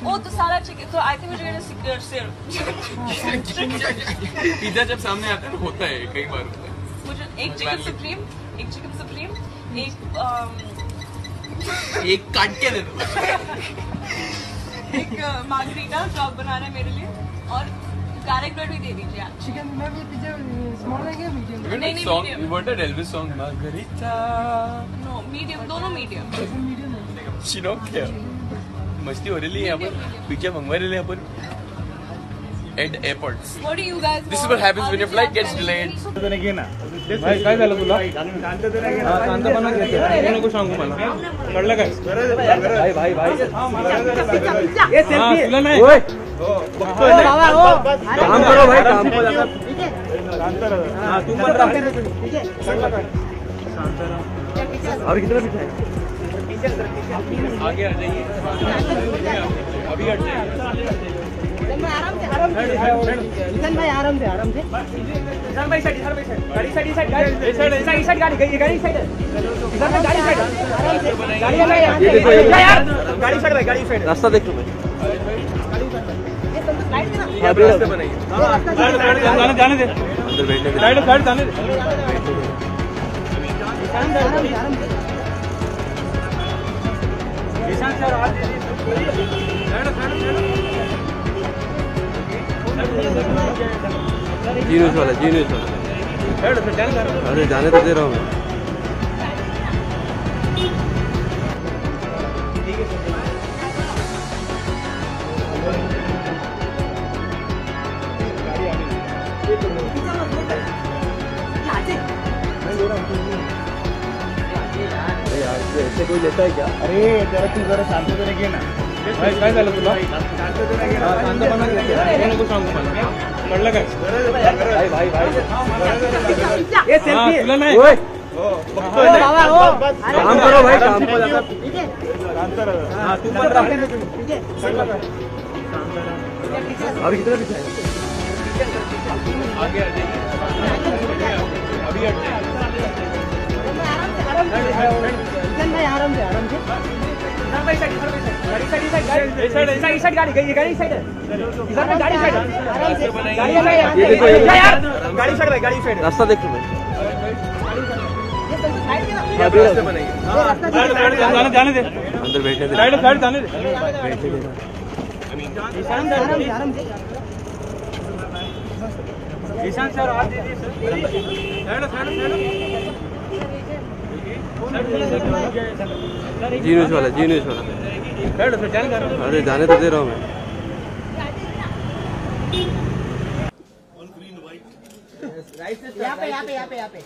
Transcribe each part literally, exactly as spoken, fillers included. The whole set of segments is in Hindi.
ओ तो सारा चिकन तो आई थिंक मुझे पिज्जा जब सामने आता है तो होता है कई बार होता है। मुझे एक चिकन सुप्रीम, एक चिकन सुप्रीम, एक एक काट के दे दो। एक मार्गरीटा चॉप बनाना है मेरे लिए और गार्लिक ब्रेड भी दे दीजिए आप। चिकन में भी पिज्जा स्मॉल है क्या मीडियम? नहीं नहीं medium. You wanted Elvis song Margarita? No medium, दोनों मीडियम। मीडियम है। She don't care. मस्ती हो रही है यहाँ पर, पिज्जा मंगवा रहे हैं यहाँ पर at airports. What do you guys This is want? what happens when your flight gets delayed. भाई काय झालं तुला? कांदा बनवा घेते. नको सांगू मला. कळलं काय? भाई भाई भाई. ये सेल्फी. तुला नाही. ओय. बघतोय ना. काम करो भाई काम करो. हां तू पण रहा. और कितना पीछे है? आगे आ जाइए. अभी हट जाइए. आराम से आराम से किशन भाई आराम से आराम से किशन भाई साइड साइड गाड़ी साइड साइड गाड़ी साइड साइड साइड गाड़ी गई गाड़ी साइड किशन भाई गाड़ी साइड आराम से गाड़ी है यार यार गाड़ी साइड भाई गाड़ी साइड रास्ता देख लो भाई साइड में ना हां रास्ते बनाइए जाने जाने दे अंदर बैठने दे साइड साइड जाने दे किशन आराम से आराम से किशन सर आज साइड साइड जीन्यूस वाला जीन्यूस वाला अरे जाने तो दे रहा हूँ मैं। ऐसे कोई लेता है क्या? अरे जरा तू जरा शांत होने घे ना. भाई काय झालं तुला? शांत बनवा घेते. नको सांगू मला. कळलं काय? भाई भाई भाई. ये सेल्फी. तुला नाही. ओय. हो बघतोय ना. काम करो भाई काम करो. शांत रहा. हां तू पण रहा. और कितना पीछे है? आगे आ जाइए. अभी हट जाइए. किशन भाई आराम से आराम से भाई साइड गाड़ी side side side side side गाड़ी गई गाड़ी साइड किशन भाई गाड़ी साइड आराम से गाड़ी है ये देखो यार गाड़ी साइड भाई गाड़ी साइड रास्ता देख लो भाई ये रास्ते बनाइए जाने जाने दे अंदर बैठने दे साइड साइड जाने दे बैठने दे किशन आराम से आराम से किशन सर आज दीजिए sir side side side Zee News वाला जीन्यूस वाला अरे जाने तो दे रहा हूँ मैं. यहाँ पे यहाँ पे यहाँ पे यहाँ पे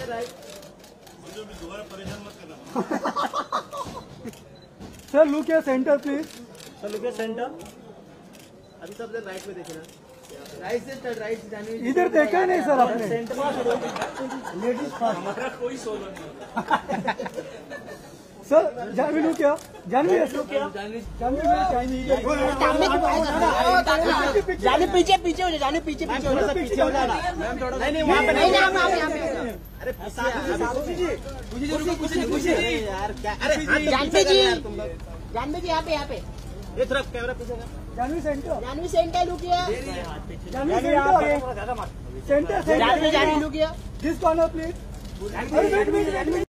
सर लुक या सेंटर प्लीज. सर लुक या सेंटर. अभी सब राइट में देखना. राइट से राइट जाने इधर देखा नहीं सर आपने. लेडीज फास्ट हमारा कोई सोलो नहीं. सर जानवी लुक क्या जानवी क्या जाने पीछे पीछे हो जाए जाने पीछे पीछे हो जाए पीछे हो जाना. नहीं नहीं वहाँ पे नहीं यहाँ पे अरे कुछ यार क्या. अरे जानवी जी जानवी जी यहाँ पे यहाँ पे ये तरफ कैमरा पीछे Janhvi centre Janhvi centre look किया Janhvi centre centre Janhvi Janhvi look किया दिस कॉर्नर प्लीज.